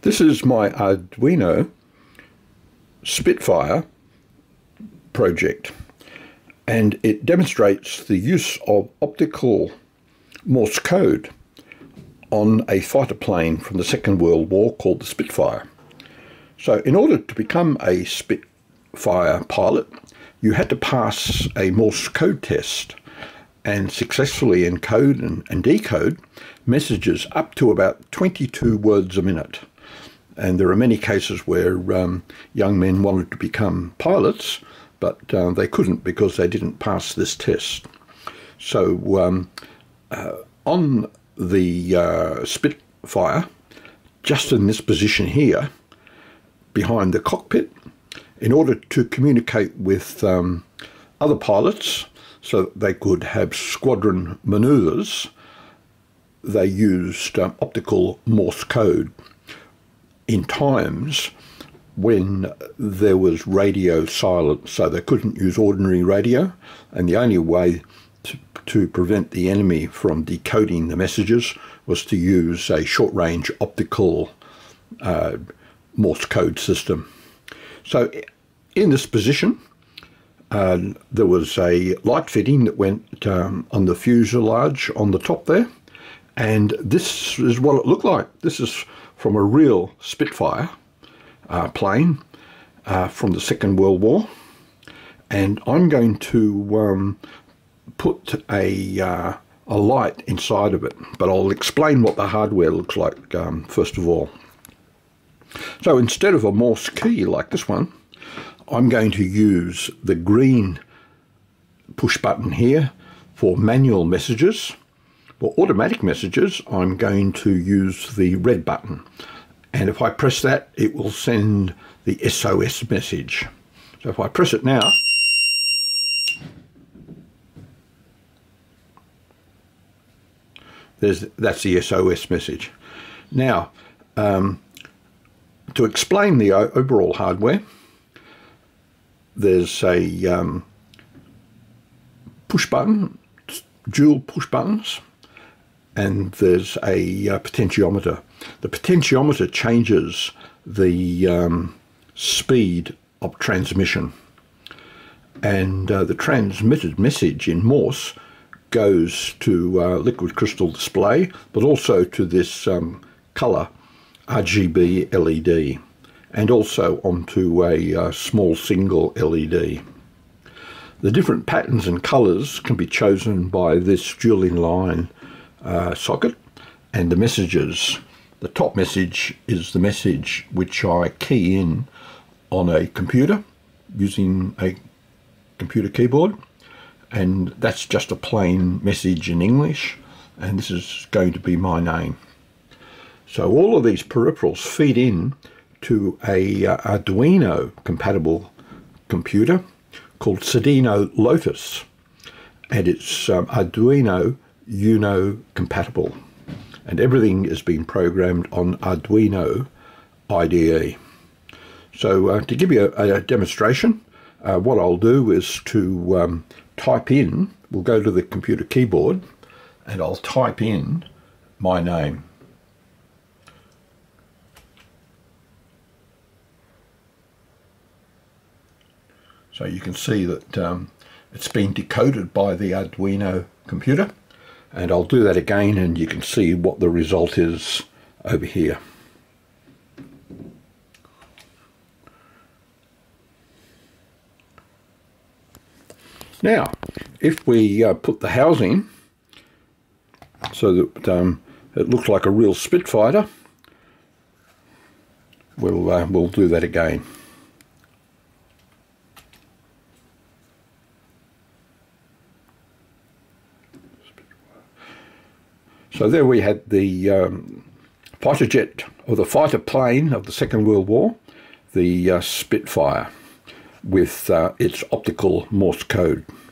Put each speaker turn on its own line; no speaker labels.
This is my Arduino Spitfire project, and it demonstrates the use of optical Morse code on a fighter plane from the Second World War called the Spitfire. So in order to become a Spitfire pilot, you had to pass a Morse code test and successfully encode and decode messages up to about 22 words a minute. And there are many cases where young men wanted to become pilots, but they couldn't because they didn't pass this test. So on the Spitfire, just in this position here, behind the cockpit, in order to communicate with other pilots so that they could have squadron manoeuvres, they used optical Morse code in times when there was radio silence, so they couldn't use ordinary radio, and the only way to prevent the enemy from decoding the messages was to use a short-range optical Morse code system. So in this position, there was a light fitting that went on the fuselage on the top there, and this is what it looked like. This is from a real Spitfire plane from the Second World War, and I'm going to put a light inside of it, but I'll explain what the hardware looks like first of all. So instead of a Morse key like this one, I'm going to use the green push button here for manual messages. For automatic messages, I'm going to use the red button, and if I press that, it will send the SOS message. So if I press it now, that's the SOS message. Now, to explain the overall hardware, there's a push button, dual push buttons, and there's a potentiometer. The potentiometer changes the speed of transmission, and the transmitted message in Morse goes to liquid crystal display, but also to this color RGB LED, and also onto a small single LED. The different patterns and colors can be chosen by this dual inline socket, and the messages. The top message is the message which I key in on a computer using a computer keyboard, and that's just a plain message in English, and this is going to be my name. So all of these peripherals feed in to a Arduino compatible computer called Seeeduino Lotus, and it's Arduino UNO compatible, and everything is being programmed on Arduino IDE. So to give you a demonstration, what I'll do is to type in, we'll go to the computer keyboard, and I'll type in my name. So you can see that it's been decoded by the Arduino computer, and I'll do that again and you can see what the result is over here. Now, if we put the housing so that it looks like a real Spitfire, we'll do that again. So there we had the fighter jet, or the fighter plane of the Second World War, the Spitfire, with its optical Morse code.